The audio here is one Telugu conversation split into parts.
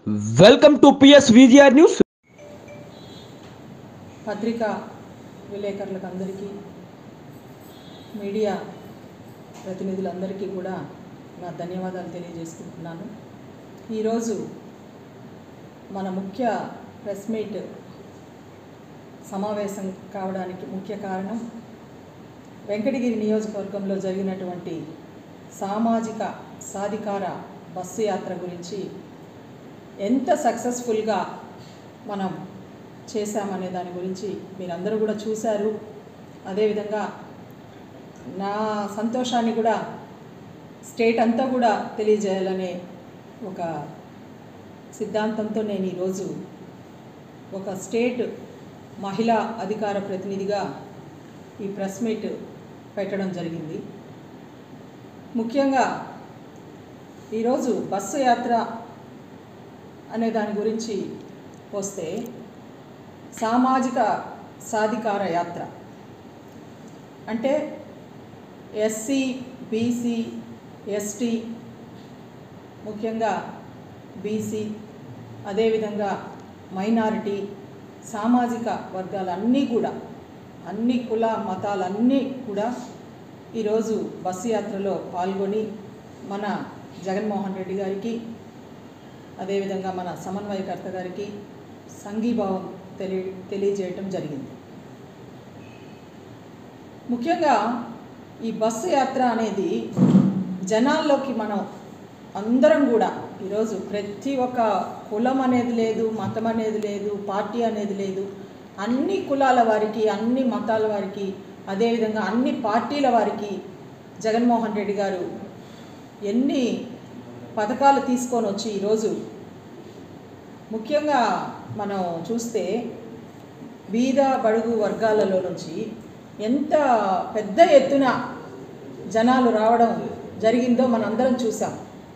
Welcome to PS VGR news. పత్రికా విలేకరులకు అందరికీ, మీడియా ప్రతినిధులందరికీ కూడా నా ధన్యవాదాలు తెలియజేసుకుంటున్నాను. ఈరోజు మన ముఖ్య ప్రెస్ మీట్ సమావేశం కావడానికి ముఖ్య కారణం వెంకటగిరి నియోజకవర్గంలో జరిగినటువంటి సామాజిక సాధికార బస్సు యాత్ర గురించి ఎంత సక్సెస్ఫుల్గా మనం చేశామనే దాని గురించి మీరందరూ కూడా చూశారు. అదేవిధంగా నా సంతోషాన్ని కూడా స్టేట్ అంతా కూడా తెలియజేయాలనే ఒక సిద్ధాంతంతో నేను ఈరోజు ఒక స్టేట్ మహిళా అధికార ప్రతినిధిగా ఈ ప్రెస్ మీట్ పెట్టడం జరిగింది. ముఖ్యంగా ఈరోజు బస్సు యాత్ర అనే దాని గురించి వస్తే సామాజిక సాధికార యాత్ర అంటే ఎస్సీ, బీసీ, ఎస్టీ, ముఖ్యంగా బీసీ, అదేవిధంగా మైనారిటీ సామాజిక వర్గాలన్నీ కూడా అన్ని కుల మతాలన్నీ కూడా ఈరోజు బస్సు యాత్రలో పాల్గొని మన జగన్మోహన్ రెడ్డి గారికి, అదేవిధంగా మన సమన్వయకర్త గారికి సంఘీభావం తెలియజేయటం జరిగింది. ముఖ్యంగా ఈ బస్సు యాత్ర అనేది జనాల్లోకి మనం అందరం కూడా ఈరోజు ప్రతి ఒక్క కులం అనేది లేదు, మతం అనేది లేదు, పార్టీ అనేది లేదు, అన్ని కులాల వారికి, అన్ని మతాల వారికి, అదేవిధంగా అన్ని పార్టీల వారికి జగన్మోహన్ రెడ్డి గారు ఎన్ని పథకాలు తీసుకొని వచ్చి ఈరోజు ముఖ్యంగా మనం చూస్తే బీద బడుగు వర్గాలలో నుంచి ఎంత పెద్ద ఎత్తున జనాలు రావడం జరిగిందో మనందరం చూసాం.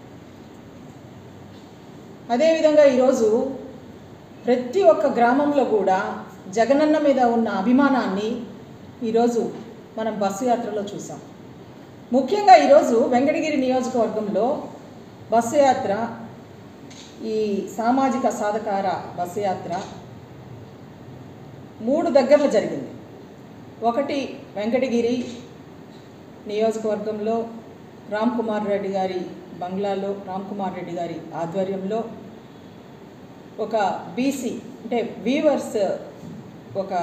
అదేవిధంగా ఈరోజు ప్రతి ఒక్క గ్రామంలో కూడా జగనన్న మీద ఉన్న అభిమానాన్ని ఈరోజు మనం బస్సు యాత్రలో చూసాం. ముఖ్యంగా ఈరోజు వెంకటగిరి నియోజకవర్గంలో బస్సు యాత్ర, ఈ సామాజిక సాధికార బస్సు యాత్ర 3 దగ్గరలో జరిగింది. ఒకటి వెంకటగిరి నియోజకవర్గంలో రామ్ కుమార్ రెడ్డి గారి బంగ్లాలో, రామ్ కుమార్ రెడ్డి గారి ఆధ్వర్యంలో ఒక బీసీ అంటే వీవర్స్ ఒక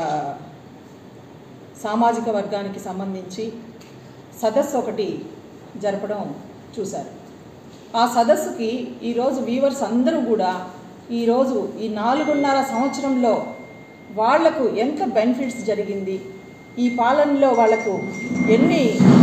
సామాజిక వర్గానికి సంబంధించి సదస్సు ఒకటి జరపడం చూశారు. ఆ సదస్సుకి ఈరోజు వీవర్స్ అందరూ కూడా ఈరోజు ఈ 4.5 సంవత్సరంలో వాళ్లకు ఎంత బెనిఫిట్స్ జరిగింది, ఈ పాలనలో వాళ్లకు ఎన్ని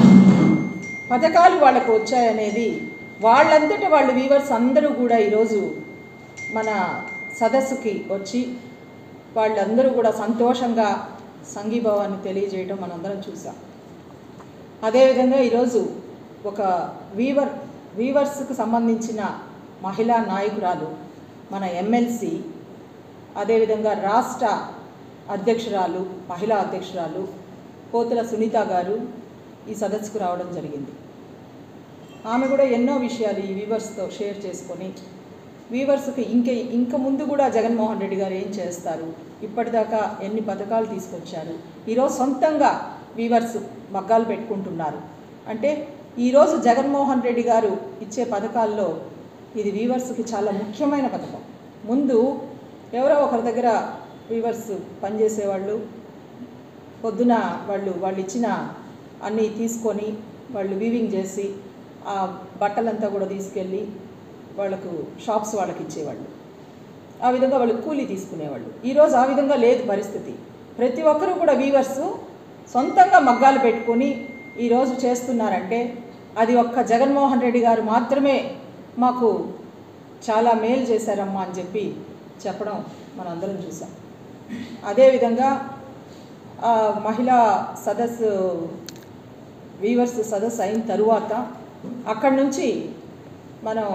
పథకాలు వాళ్లకు వచ్చాయనేది వాళ్ళంతటా వాళ్ళు వీవర్స్ అందరూ కూడా ఈరోజు మన సదస్సుకి వచ్చి వాళ్ళందరూ కూడా సంతోషంగా సంఘీభావాన్ని తెలియజేయడం మనందరం చూసాం. అదేవిధంగా ఈరోజు ఒక వీవర్స్కు సంబంధించిన మహిళా నాయకురాలు, మన ఎమ్మెల్సీ, అదేవిధంగా రాష్ట్ర అధ్యక్షురాలు, మహిళా అధ్యక్షురాలు పోతుల సునీత గారు ఈ సదస్సుకు రావడం జరిగింది. ఆమె కూడా ఎన్నో విషయాలు ఈ వీవర్స్తో షేర్ చేసుకొని వీవర్స్కి ఇంక ముందు కూడా జగన్మోహన్ రెడ్డి గారు ఏం చేస్తారు, ఇప్పటిదాకా ఎన్ని పథకాలు తీసుకొచ్చారు, ఈరోజు సొంతంగా వీవర్స్ మగ్గాలు పెట్టుకుంటున్నారు అంటే ఈరోజు జగన్మోహన్ రెడ్డి గారు ఇచ్చే పథకాల్లో ఇది వీవర్స్కి చాలా ముఖ్యమైన పథకం. ముందు ఎవరో ఒకరి దగ్గర వీవర్స్ పనిచేసేవాళ్ళు పొద్దున వాళ్ళు ఇచ్చిన అన్నీ తీసుకొని వాళ్ళు వీవింగ్ చేసి ఆ బట్టలంతా కూడా తీసుకెళ్ళి వాళ్ళకు షాప్స్ వాళ్ళకి ఇచ్చేవాళ్ళు. ఆ విధంగా వాళ్ళు కూలీ తీసుకునేవాళ్ళు. ఈరోజు ఆ విధంగా లేదు పరిస్థితి. ప్రతి ఒక్కరూ కూడా వీవర్స్ సొంతంగా మగ్గాలు పెట్టుకొని ఈరోజు చేస్తున్నారంటే అది ఒక్క జగన్మోహన్ రెడ్డి గారు మాత్రమే మాకు చాలా మేలు చేశారమ్మా అని చెప్పడం మనందరం చూసాం. అదేవిధంగా మహిళా సదస్సు వీవర్స్ సదస్సు అయిన తరువాత అక్కడి నుంచి మనం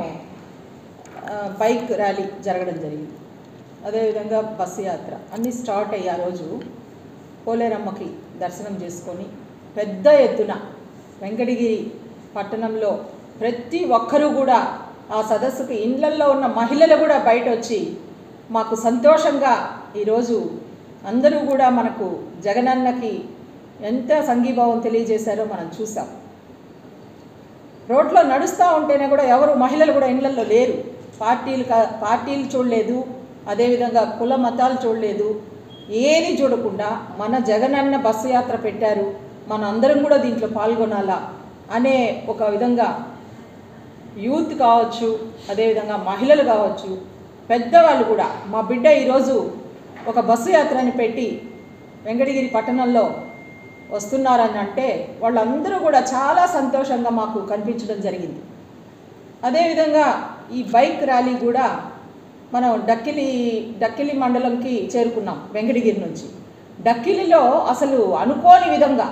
బైక్ ర్యాలీ జరగడం జరిగింది. అదేవిధంగా బస్సు యాత్ర అన్నీ స్టార్ట్ అయ్యి ఆ రోజు పోలేరమ్మకి దర్శనం చేసుకొని పెద్ద ఎత్తున వెంకటగిరి పట్టణంలో ప్రతి ఒక్కరూ కూడా ఆ సదస్సుకు ఇళ్లల్లో ఉన్న మహిళలు కూడా బయట వచ్చి మాకు సంతోషంగా ఈరోజు అందరూ కూడా మనకు జగనన్నకి ఎంత సంఘీభావం తెలియజేశారో మనం చూసాం. రోడ్లో నడుస్తూ ఉంటేనే కూడా ఎవరు మహిళలు కూడా ఇళ్లల్లో లేరు. పార్టీలు చూడలేదు, అదేవిధంగా కుల మతాలు చూడలేదు, ఏది చూడకుండా మన జగనన్న బస్సు యాత్ర పెట్టారు, మన అందరం కూడా దీంట్లో పాల్గొనాలా అనే ఒక విధంగా యూత్ కావచ్చు, అదేవిధంగా మహిళలు కావచ్చు, పెద్దవాళ్ళు కూడా మా బిడ్డ ఈరోజు ఒక బస్సు యాత్రని పెట్టి వెంకటగిరి పట్టణంలో వస్తున్నారని అంటే వాళ్ళందరూ కూడా చాలా సంతోషంగా మాకు కనిపించడం జరిగింది. అదేవిధంగా ఈ బైక్ ర్యాలీ కూడా మనం డక్కిలి మండలంకి చేరుకున్నాం వెంకటగిరి నుంచి. డక్కిలిలో అసలు అనుకోని విధంగా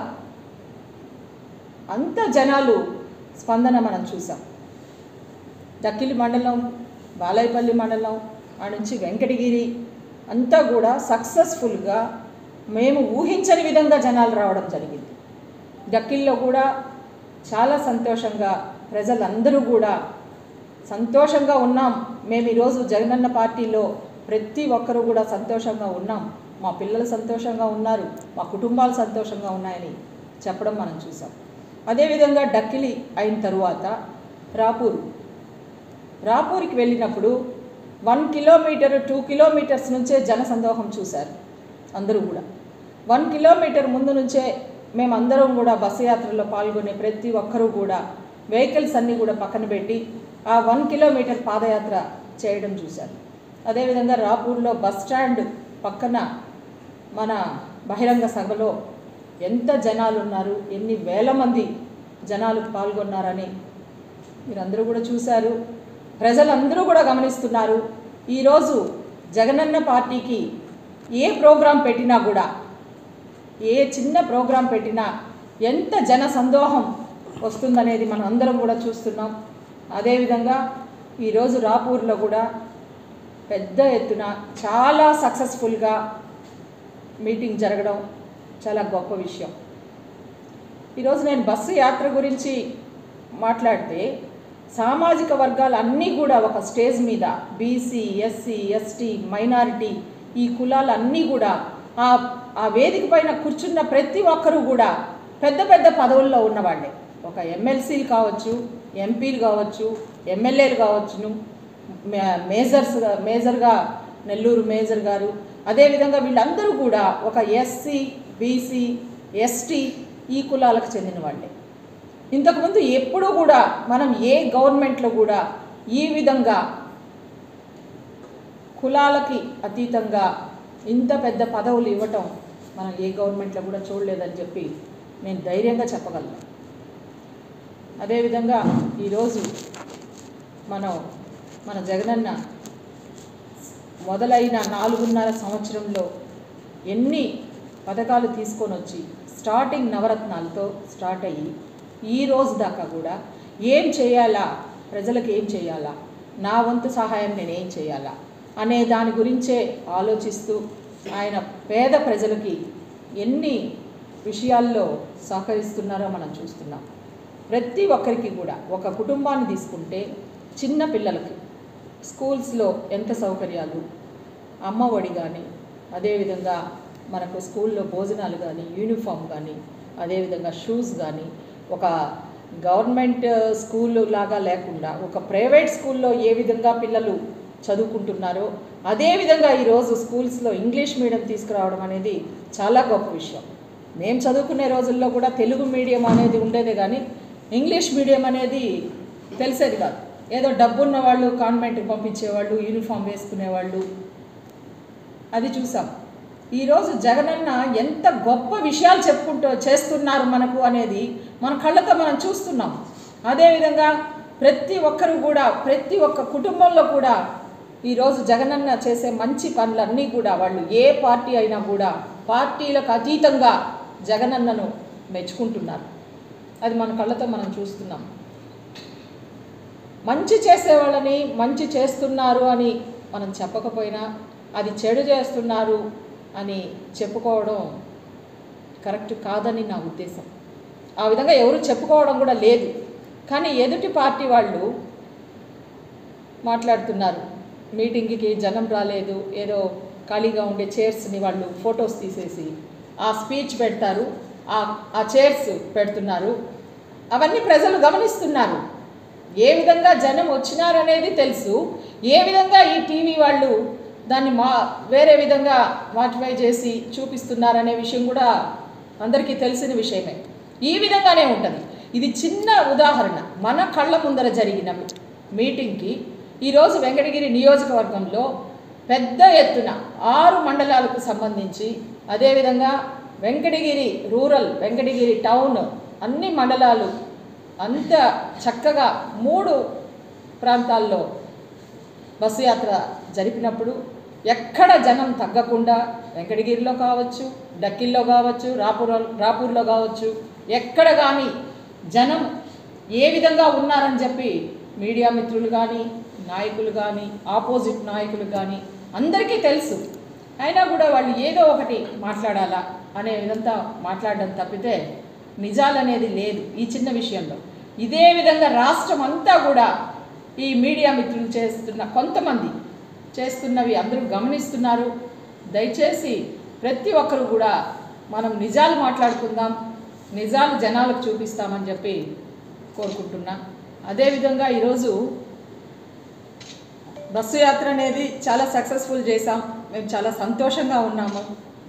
అంత జనాలు స్పందన మనం చూసాం. డక్కిలి మండలం, బాలాయపల్లి మండలం ఆ నుంచి వెంకటగిరి అంతా కూడా సక్సెస్ఫుల్గా మేము ఊహించని విధంగా జనాలు రావడం జరిగింది. డక్కిల్లో కూడా చాలా సంతోషంగా ప్రజలందరూ కూడా సంతోషంగా ఉన్నాం. మేము ఈరోజు జగనన్న పార్టీలో ప్రతి ఒక్కరూ కూడా సంతోషంగా ఉన్నాం, మా పిల్లలు సంతోషంగా ఉన్నారు, మా కుటుంబాలు సంతోషంగా ఉన్నాయని చెప్పడం మనం చూసాం. అదేవిధంగా డక్కిలి అయిన తరువాత రాపూర్కి వెళ్ళినప్పుడు 1 కిలోమీటర్ 2 కిలోమీటర్స్ నుంచే జనసందోహం చూశారు అందరూ కూడా. 1 కిలోమీటర్ ముందు నుంచే మేమందరం కూడా బస్సు యాత్రలో పాల్గొనే ప్రతి ఒక్కరూ కూడా వెహికల్స్ అన్నీ కూడా పక్కన పెట్టి ఆ 1 కిలోమీటర్ పాదయాత్ర చేయడం చూశారు. అదేవిధంగా రాపూర్లో బస్ స్టాండ్ పక్కన మన బహిరంగ సభలో ఎంత జనాలు ఉన్నారు, ఎన్ని వేల మంది జనాలు పాల్గొన్నారని మీరందరూ కూడా చూశారు. ప్రజలందరూ కూడా గమనిస్తున్నారు. ఈరోజు జగనన్న పార్టీకి ఏ ప్రోగ్రాం పెట్టినా కూడా, ఏ చిన్న ప్రోగ్రాం పెట్టినా ఎంత జన సందోహం వస్తుందనేది మనం అందరం కూడా చూస్తున్నాం. అదేవిధంగా ఈరోజు రాపూర్లో కూడా పెద్ద ఎత్తున చాలా సక్సెస్ఫుల్గా మీటింగ్ జరగడం చాలా గొప్ప విషయం. ఈరోజు నేను బస్సు యాత్ర గురించి మాట్లాడితే సామాజిక వర్గాలు అన్నీ కూడా ఒక స్టేజ్ మీద బీసీ, ఎస్సీ, ఎస్టీ, మైనారిటీ ఈ కులాలు అన్నీ కూడా ఆ వేదిక పైన కూర్చున్న ప్రతి ఒక్కరూ కూడా పెద్ద పెద్ద పదవుల్లో ఉన్నవాళ్ళే. ఒక ఎమ్మెల్సీలు కావచ్చు, ఎంపీలు కావచ్చు, ఎమ్మెల్యేలు కావచ్చును, మేజర్గా నెల్లూరు మేజర్ గారు, అదేవిధంగా వీళ్ళందరూ కూడా ఒక ఎస్సీ, బీసీ, ఎస్టీ ఈ కులాలకు చెందిన వాళ్ళే. ఇంతకుముందు ఎప్పుడూ కూడా మనం ఏ గవర్నమెంట్లో కూడా ఈ విధంగా కులాలకి అతీతంగా ఇంత పెద్ద పదవులు ఇవ్వటం మనం ఏ గవర్నమెంట్లో కూడా చూడలేదని చెప్పి నేను ధైర్యంగా చెప్పగలను. అదేవిధంగా ఈరోజు మన జగనన్న మొదలైన 4.5 సంవత్సరంలో ఎన్ని పథకాలు తీసుకొని వచ్చి స్టార్టింగ్ నవరత్నాలతో స్టార్ట్ అయ్యి ఈ రోజు దాకా కూడా ఏం చేయాలా, ప్రజలకు ఏం చేయాలా, నా వంతు సహాయం నేనేం చేయాలా అనే దాని గురించే ఆలోచిస్తూ ఆయన పేద ప్రజలకి ఎన్ని విషయాల్లో సహకరిస్తున్నారో మనం చూస్తున్నాం. ప్రతి ఒక్కరికి కూడా ఒక కుటుంబాన్ని తీసుకుంటే చిన్న పిల్లలకి స్కూల్స్లో ఎంత సౌకర్యాలు, అమ్మ ఒడి కానీ, అదేవిధంగా మనకు స్కూల్లో భోజనాలు కానీ, యూనిఫామ్ కానీ, అదేవిధంగా షూస్ కానీ, ఒక గవర్నమెంట్ స్కూల్ లాగా లేకుండా ఒక ప్రైవేట్ స్కూల్లో ఏ విధంగా పిల్లలు చదువుకుంటున్నారో అదేవిధంగా ఈరోజు స్కూల్స్లో ఇంగ్లీష్ మీడియం తీసుకురావడం అనేది చాలా గొప్ప విషయం. మేము చదువుకునే రోజుల్లో కూడా తెలుగు మీడియం అనేది ఉండేదే కానీ ఇంగ్లీష్ మీడియం అనేది తెలిసేది కాదు. ఏదో డబ్బున్న వాళ్ళు కాన్వెంట్కి పంపించేవాళ్ళు, యూనిఫామ్ వేసుకునేవాళ్ళు, అది చూసాం. ఈరోజు జగనన్న ఎంత గొప్ప విషయాలు చేస్తున్నారు మనకు అనేది మన కళ్ళతో మనం చూస్తున్నాం. అదేవిధంగా ప్రతి ఒక్కరు కూడా, ప్రతి ఒక్క కుటుంబంలో కూడా ఈరోజు జగనన్న చేసే మంచి పనులన్నీ కూడా వాళ్ళు ఏ పార్టీ అయినా కూడా పార్టీలకు అతీతంగా జగనన్నను మెచ్చుకుంటున్నారు. అది మన కళ్ళతో మనం చూస్తున్నాం. మంచి చేసేవాళ్ళని మంచి చేస్తున్నారు అని మనం చెప్పకపోయినా అది చెడు చేస్తున్నారు అని చెప్పుకోవడం కరెక్ట్ కాదని నా ఉద్దేశం. ఆ విధంగా ఎవరు చెప్పుకోవడం కూడా లేదు. కానీ ఎదుటి పార్టీ వాళ్ళు మాట్లాడుతున్నారు. మీటింగ్కి జనం రాలేదు, ఏదో ఖాళీగా ఉండే చైర్స్ని వాళ్ళు ఫొటోస్ తీసేసి ఆ స్పీచ్ పెడతారు, ఆ చైర్స్ పెడుతున్నారు. అవన్నీ ప్రజలు గమనిస్తున్నారు. ఏ విధంగా జనం వచ్చినారనేది తెలుసు. ఏ విధంగా ఈ టీవీ వాళ్ళు దాన్ని వేరే విధంగా మాడిఫై చేసి చూపిస్తున్నారనే విషయం కూడా అందరికీ తెలిసిన విషయమే. ఈ విధంగానే ఉంటుంది. ఇది చిన్న ఉదాహరణ. మన కళ్ళ ముందర జరిగిన మీటింగ్కి ఈరోజు వెంకటగిరి నియోజకవర్గంలో పెద్ద ఎత్తున 6 మండలాలకు సంబంధించి, అదేవిధంగా వెంకటగిరి రూరల్, వెంకటగిరి టౌన్, అన్ని మండలాలు అంత చక్కగా 3 ప్రాంతాల్లో బస్సు యాత్ర జరిపినప్పుడు ఎక్కడ జనం తగ్గకుండా వెంకటగిరిలో కావచ్చు, డక్కిల్లో కావచ్చు, రాపూర్లో కావచ్చు, ఎక్కడ కానీ జనం ఏ విధంగా ఉన్నారని చెప్పి మీడియా మిత్రులు కానీ, నాయకులు కానీ, ఆపోజిట్ నాయకులు కానీ అందరికీ తెలుసు. అయినా కూడా వాళ్ళు ఏదో ఒకటి మాట్లాడాలా అనే విధంగా మాట్లాడడం తప్పితే నిజాలనేది లేదు ఈ చిన్న విషయంలో. ఇదే విధంగా రాష్ట్రం అంతా కూడా ఈ మీడియా మిత్రులు కొంతమంది చేస్తున్నవి అందరూ గమనిస్తున్నారు. దయచేసి ప్రతి ఒక్కరు కూడా మనం నిజాలు మాట్లాడుకుందాం, నిజాలు జనాలకు చూపిస్తామని చెప్పి కోరుకుంటున్నా. అదేవిధంగా ఈరోజు బస్సు యాత్ర అనేది చాలా సక్సెస్ఫుల్ చేశాం. మేము చాలా సంతోషంగా ఉన్నాము.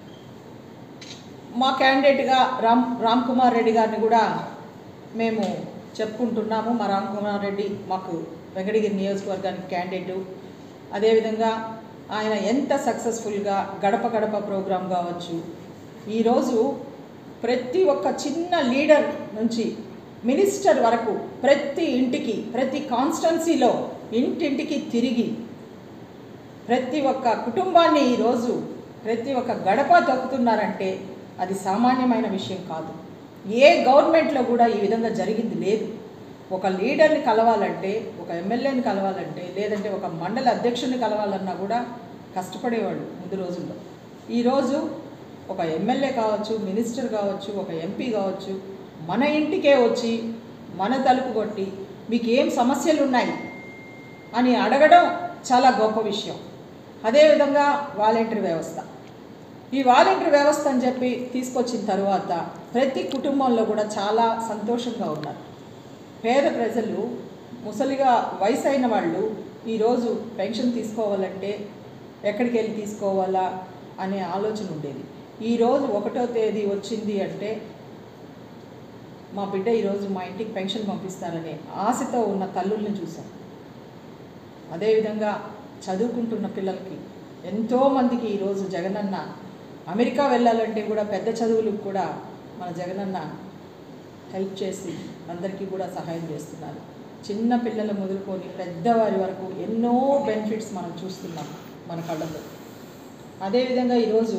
మా క్యాండిడేట్గా రామ్ కుమార్ రెడ్డి గారిని కూడా మేము చెప్పుకుంటున్నాము. మా రామ్ కుమార్ రెడ్డి మాకు వెంకటగిరి నియోజకవర్గానికి క్యాండిడేటు. అదేవిధంగా ఆయన ఎంత సక్సెస్ఫుల్గా గడప గడప ప్రోగ్రాం కావచ్చు, ఈరోజు ప్రతి ఒక్క చిన్న లీడర్ నుంచి మినిస్టర్ వరకు ప్రతి ఇంటికి, ప్రతి కాన్స్టిట్యున్సీలో ఇంటింటికి తిరిగి ప్రతి ఒక్క కుటుంబాన్ని ఈరోజు ప్రతి ఒక్క గడప తొక్కుతున్నారంటే అది సామాన్యమైన విషయం కాదు. ఏ గవర్నమెంట్లో కూడా ఈ విధంగా జరిగింది లేదు. ఒక లీడర్ని కలవాలంటే, ఒక ఎమ్మెల్యేని కలవాలంటే, లేదంటే ఒక మండల అధ్యక్షుడిని కలవాలన్నా కూడా కష్టపడేవాళ్ళు ముందు రోజుల్లో. ఈరోజు ఒక ఎమ్మెల్యే కావచ్చు, మినిస్టర్ కావచ్చు, ఒక ఎంపీ కావచ్చు, మన ఇంటికే వచ్చి మన తలుపు కొట్టి మీకు ఏం సమస్యలు ఉన్నాయి అని అడగడం చాలా గొప్ప విషయం. అదేవిధంగా వాలంటరీ వ్యవస్థ, ఈ వాలంటరీ వ్యవస్థ అని చెప్పి తీసుకొచ్చిన తర్వాత ప్రతి కుటుంబంలో కూడా చాలా సంతోషంగా ఉన్నారు. పేద ప్రజలు, ముసలిగా వయసు అయిన వాళ్ళు ఈరోజు పెన్షన్ తీసుకోవాలంటే ఎక్కడికి వెళ్ళి తీసుకోవాలా అనే ఆలోచన ఉండేది. ఈరోజు 1వ తేదీ వచ్చింది అంటే మా బిడ్డ ఈరోజు మా ఇంటికి పెన్షన్ పంపిస్తారనే ఆశతో ఉన్న తల్లుల్ని చూసాం. అదేవిధంగా చదువుకుంటున్న పిల్లలకి ఎంతోమందికి ఈరోజు జగనన్న అమెరికా వెళ్ళాలంటే కూడా పెద్ద చదువులకు కూడా మన జగనన్న హెల్ప్ చేసి అందరికీ కూడా సహాయం చేస్తున్నారు. చిన్న పిల్లలు మొదలుకొని పెద్దవారి వరకు ఎన్నో బెనిఫిట్స్ మనం చూస్తున్నాం మన కళ్ళల్లో. అదేవిధంగా ఈరోజు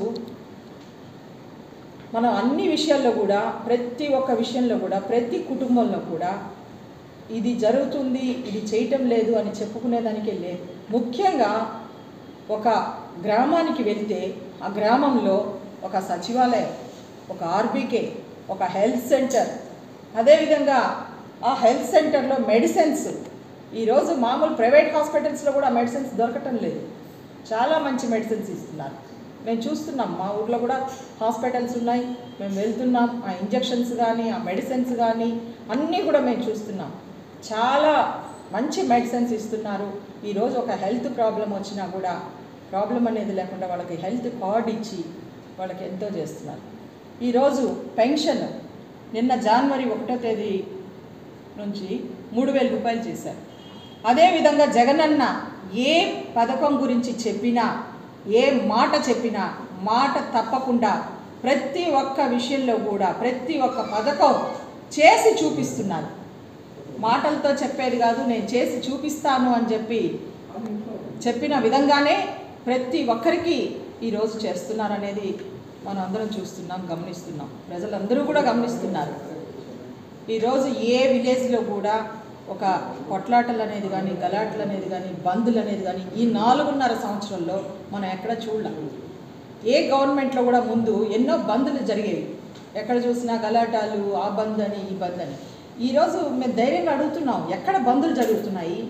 మనం అన్ని విషయాల్లో కూడా, ప్రతి ఒక్క విషయంలో కూడా, ప్రతి కుటుంబంలో కూడా ఇది జరుగుతుంది, ఇది చేయటం లేదు అని చెప్పుకునేదానికే లేదు. ముఖ్యంగా ఒక గ్రామానికి వెళ్తే ఆ గ్రామంలో ఒక సచివాలయం, ఒక ఆర్బీకే, ఒక హెల్త్ సెంటర్, అదేవిధంగా ఆ హెల్త్ సెంటర్లో మెడిసిన్స్, ఈరోజు మామూలు ప్రైవేట్ హాస్పిటల్స్లో కూడా మెడిసిన్స్ దొరకటం లేదు. చాలా మంచి మెడిసిన్స్ ఇస్తున్నారు. మేము చూస్తున్నాం, మా ఊర్లో కూడా హాస్పిటల్స్ ఉన్నాయి, మేము వెళ్తున్నాం. ఆ ఇంజెక్షన్స్ కానీ, ఆ మెడిసిన్స్ కానీ అన్నీ కూడా మేము చూస్తున్నాం. చాలా మంచి మెడిసిన్స్ ఇస్తున్నారు. ఈరోజు ఒక హెల్త్ ప్రాబ్లం వచ్చినా కూడా ప్రాబ్లం అనేది లేకుండా వాళ్ళకి హెల్త్ కార్డ్ ఇచ్చి వాళ్ళకి ఎంతో చేస్తున్నారు. ఈరోజు పెన్షన్ నిన్న జనవరి 1వ తేదీ నుంచి 3,000 రూపాయలు చేశారు. అదేవిధంగా జగనన్న ఏ పథకం గురించి చెప్పినా, ఏ మాట చెప్పినా మాట తప్పకుండా ప్రతి ఒక్క విషయంలో కూడా ప్రతి ఒక్క పథకం చేసి చూపిస్తున్నారు. మాటలతో చెప్పేది కాదు, నేను చేసి చూపిస్తాను అని చెప్పిన విధంగానే ప్రతి ఒక్కరికి ఈరోజు చేస్తున్నారనేది మనం అందరం చూస్తున్నాం, గమనిస్తున్నాం. ప్రజలందరూ కూడా గమనిస్తున్నారు. ఈరోజు ఏ విలేజ్లో కూడా ఒక కొట్లాటలు అనేది కానీ, గలాటలు అనేది కానీ, బందులు అనేది కానీ ఈ 4.5 సంవత్సరంలో మనం ఎక్కడ చూడలేం. ఏ గవర్నమెంట్లో కూడా ముందు ఎన్నో బందులు జరిగేవి, ఎక్కడ చూసినా గలాటాలు, ఆ బంద్ అని ఈ బంద్ అని. ఈరోజు మేము ధైర్యంగా అడుగుతున్నాం, ఎక్కడ బందులు జరుగుతున్నాయి?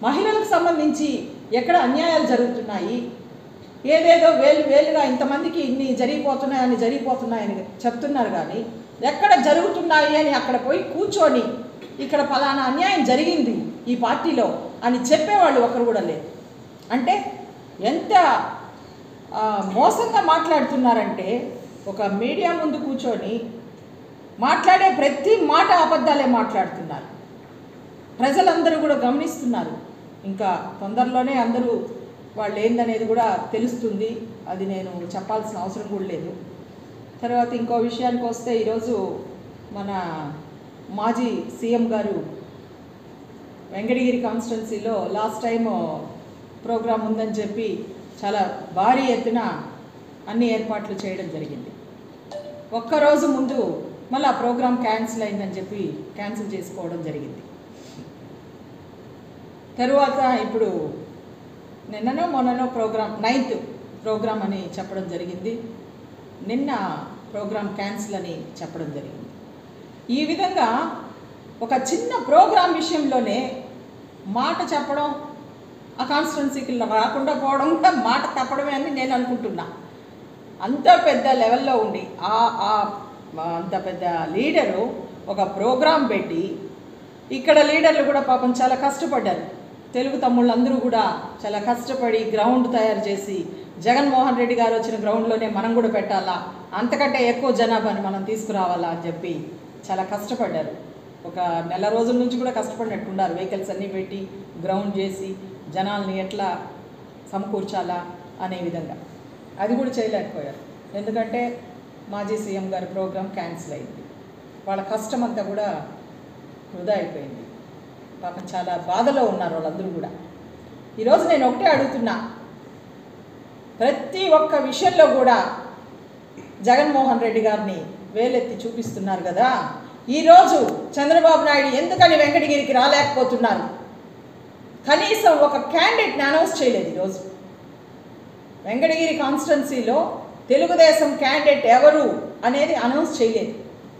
మహిళలకు సంబంధించి ఎక్కడ అన్యాయాలు జరుగుతున్నాయి, ఏదేదో వేలుగా ఇంతమందికి ఇన్ని జరిగిపోతున్నాయని చెప్తున్నారు. కానీ ఎక్కడ జరుగుతున్నాయి అని అక్కడ పోయి కూర్చొని ఇక్కడ ఫలానా అన్యాయం జరిగింది ఈ పార్టీలో అని చెప్పేవాళ్ళు ఒకరు కూడా లేరు. అంటే ఎంత మోసంగా మాట్లాడుతున్నారంటే, ఒక మీడియా ముందు కూర్చొని మాట్లాడే ప్రతి మాట అబద్ధాలే మాట్లాడుతున్నారు. ప్రజలందరూ కూడా గమనిస్తున్నారు. ఇంకా తొందరలోనే అందరూ వాళ్ళు ఏందనేది కూడా తెలుస్తుంది. అది నేను చెప్పాల్సిన అవసరం కూడా లేదు. తర్వాత ఇంకో విషయానికి వస్తే, ఈరోజు మన మాజీ సీఎం గారు వెంకటగిరి కాన్స్టిట్యున్సీలో లాస్ట్ టైం ప్రోగ్రాం ఉందని చెప్పి చాలా భారీ ఎత్తున అన్ని ఏర్పాట్లు చేయడం జరిగింది. ఒక్కరోజు ముందు మళ్ళీ ఆ ప్రోగ్రాం క్యాన్సిల్ అయిందని చెప్పి క్యాన్సిల్ చేసుకోవడం జరిగింది. తరువాత ఇప్పుడు నిన్ననో మొన్ననో ప్రోగ్రాం 9th ప్రోగ్రాం అని చెప్పడం జరిగింది. నిన్న ప్రోగ్రాం క్యాన్సిల్ అని చెప్పడం జరిగింది. ఈ విధంగా ఒక చిన్న ప్రోగ్రాం విషయంలోనే మాట చెప్పడం, ఆ కాన్స్టిట్యున్సీకి రాకుండా పోవడం కూడా మాట తప్పడమే అని నేను అనుకుంటున్నా. అంత పెద్ద లెవెల్లో ఉండి అంత పెద్ద లీడరు ఒక ప్రోగ్రాం పెట్టి, ఇక్కడ లీడర్లు కూడా పాపం చాలా కష్టపడ్డారు. తెలుగు తమ్ముళ్ళందరూ కూడా చాలా కష్టపడి గ్రౌండ్ తయారు చేసి, జగన్మోహన్ రెడ్డి గారు వచ్చిన గ్రౌండ్లోనే మనం కూడా పెట్టాలా, అంతకంటే ఎక్కువ జనాభాని మనం తీసుకురావాలా అని చెప్పి చాలా కష్టపడ్డారు. ఒక నెల రోజుల నుంచి కూడా కష్టపడినట్టున్నారు. వెహికల్స్ అన్నీ పెట్టి గ్రౌండ్ చేసి జనాల్ని ఎట్లా సమకూర్చాలా అనే విధంగా. అది కూడా చేయలేకపోయారు. ఎందుకంటే మాజీ సీఎం గారి ప్రోగ్రాం క్యాన్సిల్ అయింది. వాళ్ళ కష్టం అంతా కూడా వృధా అయిపోయింది. పాపం చాలా బాధలో ఉన్నారు వాళ్ళందరూ కూడా. ఈరోజు నేను ఒకటే అడుగుతున్నా, ప్రతి ఒక్క విషయంలో కూడా జగన్మోహన్ రెడ్డి గారిని వేలెత్తి చూపిస్తున్నారు కదా. ఈరోజు చంద్రబాబు నాయుడు ఎందుకని వెంకటగిరికి రాలేకపోతున్నారు? కనీసం ఒక క్యాండిడేట్ని అనౌన్స్ చేయలేదు. ఈరోజు వెంకటగిరి కాన్స్టిట్యున్సీలో తెలుగుదేశం క్యాండిడేట్ ఎవరు అనేది అనౌన్స్ చేయలేదు.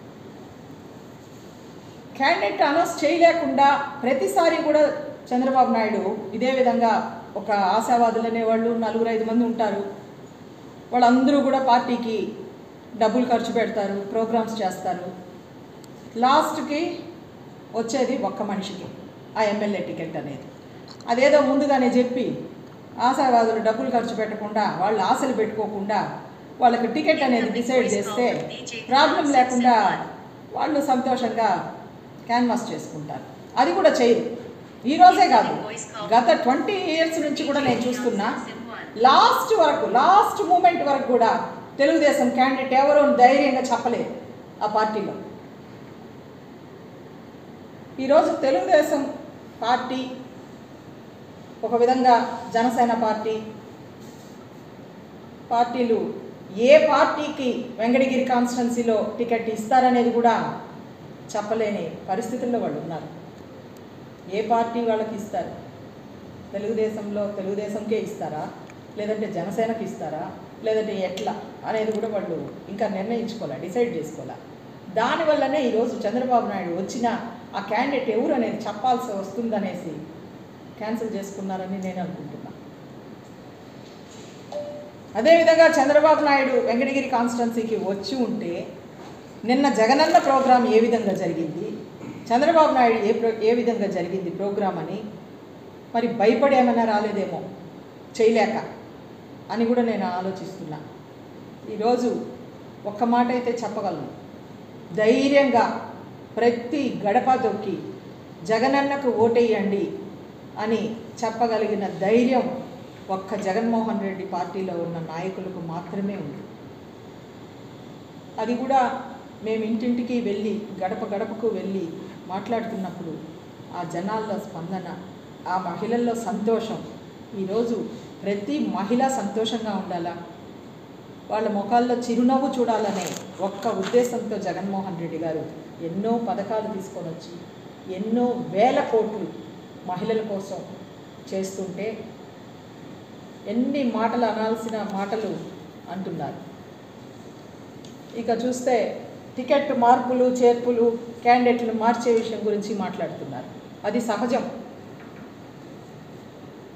క్యాండిడేట్ అనౌన్స్ చేయలేకుండా ప్రతిసారి కూడా చంద్రబాబు నాయుడు ఇదే విధంగా, ఒక ఆశావాదులు అనేవాళ్ళు 4-5 మంది ఉంటారు. వాళ్ళందరూ కూడా పార్టీకి డబ్బులు ఖర్చు పెడతారు, ప్రోగ్రామ్స్ చేస్తారు. లాస్ట్కి వచ్చేది ఒక్క మనిషికి ఆ ఎమ్మెల్యే టికెట్ అనేది. అదేదో ముందుగానే చెప్పి ఆశావాదులు డబ్బులు ఖర్చు పెట్టకుండా, వాళ్ళు ఆశలు పెట్టుకోకుండా వాళ్ళకి టికెట్ అనేది డిసైడ్ చేస్తే ప్రాబ్లం లేకుండా వాళ్ళు సంతోషంగా క్యాన్వాస్ చేసుకుంటారు. అది కూడా చేయరు. ఈరోజే కాదు, గత 20 years నుంచి కూడా నేను చూస్తున్నా. లాస్ట్ మూమెంట్ వరకు కూడా తెలుగుదేశం క్యాండిడేట్ ఎవరో ధైర్యంగా చెప్పలేదు ఆ పార్టీలో. ఈరోజు తెలుగుదేశం పార్టీ ఒక విధంగా, జనసేన పార్టీలు ఏ పార్టీకి వెంకటగిరి కాన్స్టిట్యున్సీలో టికెట్ ఇస్తారనేది కూడా చెప్పలేని పరిస్థితుల్లో వాళ్ళు ఉన్నారు. ఏ పార్టీ వాళ్ళకి ఇస్తారు? తెలుగుదేశంకే ఇస్తారా, లేదంటే జనసేనకి ఇస్తారా, లేదంటే ఎట్లా అనేది కూడా వాళ్ళు ఇంకా నిర్ణయించుకోవాలి, డిసైడ్ చేసుకోవాలి. దానివల్లనే ఈరోజు చంద్రబాబు నాయుడు వచ్చిన ఆ క్యాండిడేట్ ఎవరు అనేది చెప్పాల్సి వస్తుందనేసి క్యాన్సిల్ చేసుకున్నారని నేను అనుకుంటున్నా. అదేవిధంగా చంద్రబాబు నాయుడు వెంకటగిరి కాన్స్టిట్యున్సీకి వచ్చి ఉంటే నిన్న జగనన్న ప్రోగ్రాం ఏ విధంగా జరిగింది, చంద్రబాబు నాయుడు ఏ విధంగా జరిగింది ప్రోగ్రాం అని మరి భయపడి ఏమైనా రాలేదేమో చేయలేక అని కూడా నేను ఆలోచిస్తున్నా. ఈరోజు ఒక్క మాట అయితే చెప్పగలను, ధైర్యంగా ప్రతి గడప తొక్కి జగనన్నకు ఓటేయండి అని చెప్పగలిగిన ధైర్యం ఒక్క జగన్మోహన్ రెడ్డి పార్టీలో ఉన్న నాయకులకు మాత్రమే ఉంది. అది కూడా మేము ఇంటింటికి వెళ్ళి గడప గడపకు వెళ్ళి మాట్లాడుతున్నప్పుడు ఆ జనాల్లో స్పందన, ఆ మహిళల్లో సంతోషం, ఈరోజు ప్రతి మహిళ సంతోషంగా ఉండాలా, వాళ్ళ ముఖాల్లో చిరునవ్వు చూడాలనే ఒక్క ఉద్దేశంతో జగన్మోహన్ రెడ్డి గారు ఎన్నో పథకాలు తీసుకొని వచ్చి ఎన్నో వేల కోట్లు మహిళల కోసం చేస్తుంటే ఎన్ని మాటలు అనాల్సిన మాటలు అంటున్నారు. ఇక చూస్తే టికెట్ మార్పులు చేర్పులు, క్యాండిడేట్లు మార్చే విషయం గురించి మాట్లాడుతున్నారు. అది సహజం.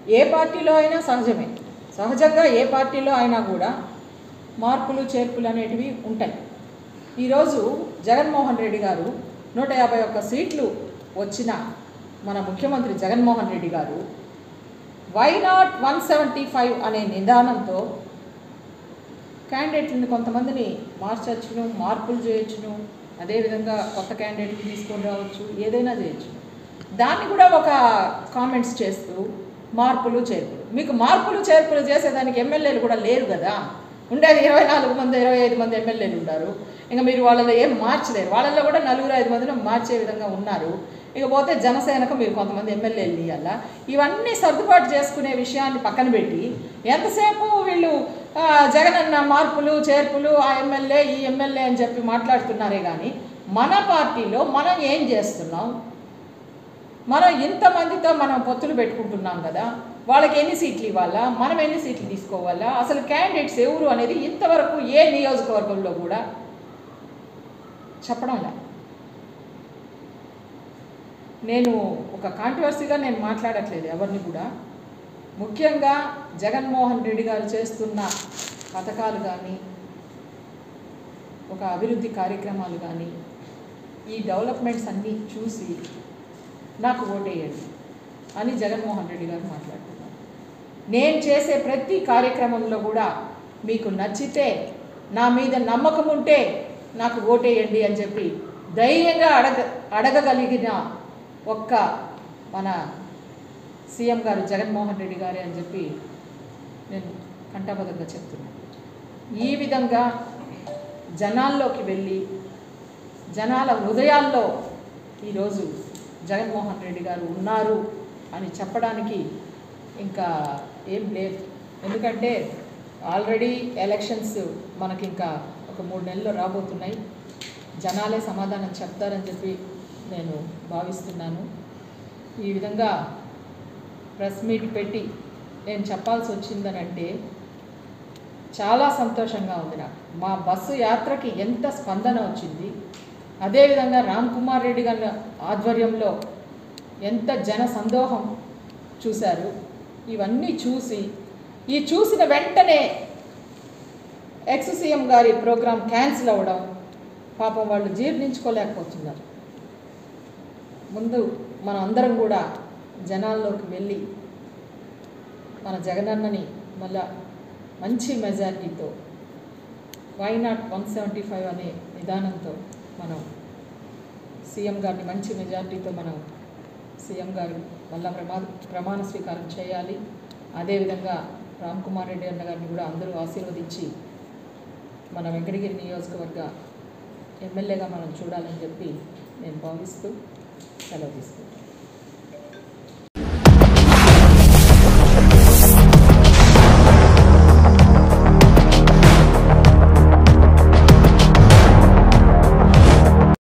ఏ పార్టీలో అయినా సహజమే, సహజంగా ఏ పార్టీలో అయినా కూడా మార్పులు చేర్పులు అనేటివి ఉంటాయి. ఈరోజు జగన్మోహన్ రెడ్డి గారు 151 సీట్లు వచ్చిన మన ముఖ్యమంత్రి జగన్మోహన్ రెడ్డి గారు వై నాట్ 175 అనే నిదానంతో క్యాండిడేట్లను కొంతమందిని మార్చచ్చును, మార్పులు చేయొచ్చును, అదేవిధంగా కొత్త క్యాండిడేట్లు తీసుకొని రావచ్చు, ఏదైనా చేయొచ్చు. దాన్ని కూడా ఒక కామెంట్స్ చేస్తూ మార్పులు చేర్పులు, మీకు మార్పులు చేర్పులు చేసేదానికి ఎమ్మెల్యేలు కూడా లేరు కదా, ఉండేది 24 మంది 25 మంది ఎమ్మెల్యేలు ఉన్నారు. ఇంకా మీరు వాళ్ళలో ఏం మార్చలేరు, వాళ్ళల్లో కూడా 4-5 మందిని మార్చే విధంగా ఉన్నారు. ఇకపోతే జనసేనకు మీరు కొంతమంది ఎమ్మెల్యేలు ఇవ్వాలా. ఇవన్నీ సర్దుబాటు చేసుకునే విషయాన్ని పక్కన పెట్టి ఎంతసేపు వీళ్ళు జగనన్న మార్పులు చేర్పులు, ఆ ఎమ్మెల్యే ఈ ఎమ్మెల్యే అని చెప్పి మాట్లాడుతున్నారే కానీ మన పార్టీలో మనం ఏం చేస్తున్నాం, మనం ఇంతమందితో మనం పొత్తులు పెట్టుకుంటున్నాం కదా, వాళ్ళకి ఎన్ని సీట్లు ఇవ్వాలా, మనం ఎన్ని సీట్లు తీసుకోవాలా, అసలు క్యాండిడేట్స్ ఎవరు అనేది ఇంతవరకు ఏ నియోజకవర్గంలో కూడా చెప్పడం లేదు. నేను ఒక కాంట్రవర్సీగా నేను మాట్లాడట్లేదు ఎవరిని కూడా. ముఖ్యంగా జగన్మోహన్ రెడ్డి గారు చేస్తున్న పథకాలు కానీ, ఒక అభివృద్ధి కార్యక్రమాలు కానీ, ఈ డెవలప్మెంట్స్ అన్నీ చూసి నాకు ఓటేయండి అని జగన్మోహన్ రెడ్డి గారు మాట్లాడుతున్నారు. నేను చేసే ప్రతి కార్యక్రమంలో కూడా మీకు నచ్చితే, నా మీద నమ్మకం ఉంటే నాకు ఓటేయండి అని చెప్పి ధైర్యంగా అడగగలిగిన ఒక్క మన సీఎం గారు జగన్మోహన్ రెడ్డి గారే అని చెప్పి నేను కంఠబద్ధంగా చెప్తున్నాను. ఈ విధంగా జనాల్లోకి వెళ్ళి జనాల హృదయాల్లో ఈరోజు జగన్మోహన్ రెడ్డి గారు ఉన్నారు అని చెప్పడానికి ఇంకా ఏం లేదు. ఎందుకంటే ఆల్రెడీ ఎలక్షన్స్ మనకి ఇంకా ఒక 3 నెలల్లో రాబోతున్నాయి. జనాలే సమాధానం చెప్తారని చెప్పి నేను భావిస్తున్నాను. ఈ విధంగా ప్రెస్ మీట్ పెట్టి నేను చెప్పాల్సి వచ్చిందనంటే చాలా సంతోషంగా ఉంది నాకు. మా బస్సు యాత్రకి ఎంత స్పందన వచ్చింది, అదేవిధంగా రామ్ కుమార్ రెడ్డి గారి ఆధ్వర్యంలో ఎంత జన సందోహం చూశారు. ఇవన్నీ చూసిన వెంటనే ఎక్స్ సీఎం గారి ప్రోగ్రాం క్యాన్సిల్ అవ్వడం పాపం వాళ్ళు జీర్ణించుకోలేకపోతున్నారు. ముందు మనం అందరం కూడా జనాల్లోకి వెళ్ళి మన జగనన్నని మళ్ళా మంచి మెజారిటీతో వై నాట్ 175 అనే విధానంతో మనం సీఎం గారిని మంచి మెజారిటీతో మనం సీఎం గారు మళ్ళా ప్రమాణ స్వీకారం చేయాలి. అదేవిధంగా రామ్ కుమార్ రెడ్డి అన్న గారిని కూడా అందరూ ఆశీర్వదించి మన వెంకటగిరి నియోజకవర్గ ఎమ్మెల్యేగా మనం చూడాలని చెప్పి నేను భావిస్తూ సెలవు తీసుకుంటాను.